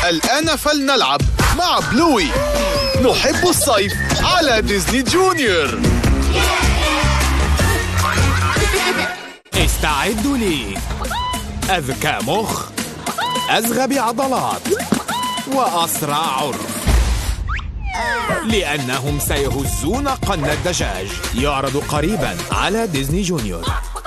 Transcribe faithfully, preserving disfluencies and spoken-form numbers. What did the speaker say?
الآن فلنلعب مع بلوي. نحب الصيف على ديزني جونيور. استعدوا لي أذكى مخ، أزغى عضلات، وأسرع عرف، لأنهم سيهزون قرن الدجاج. يعرض قريبا على ديزني جونيور.